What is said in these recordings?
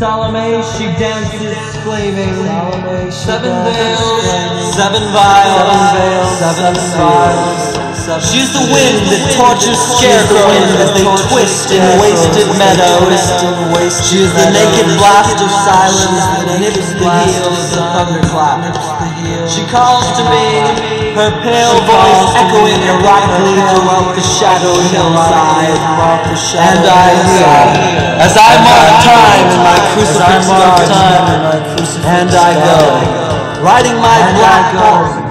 Salome, she dances flaming. Seven veils, seven veils, seven vials. She's the wind that tortures scarecrows as they twist in wasted meadows. She is the naked blast of silence that nips the heels of thunderclap. She calls to me, her pale voice echoing erotically throughout the shadowy hillside. And I hear, as I mark time in my crucifix garden, and I go, riding my black horse.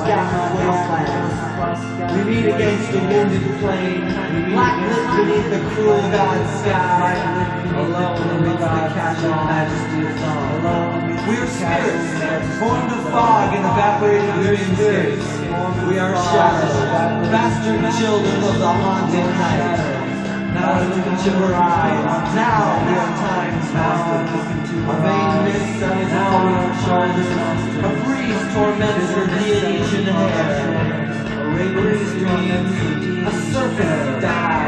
We meet against the wounded plain, black lit beneath the cruel God's sky, alone amidst the casual majesty of dawn. We are spirits, formed of fog and evaporated dreamscapes. We are shadows, bastard children of the haunted night. Now look into her eyes, now we are time's masters. A vain mist on his shoulders, a breeze torments her Venetian hair. A breeze dreams, a serpent dies.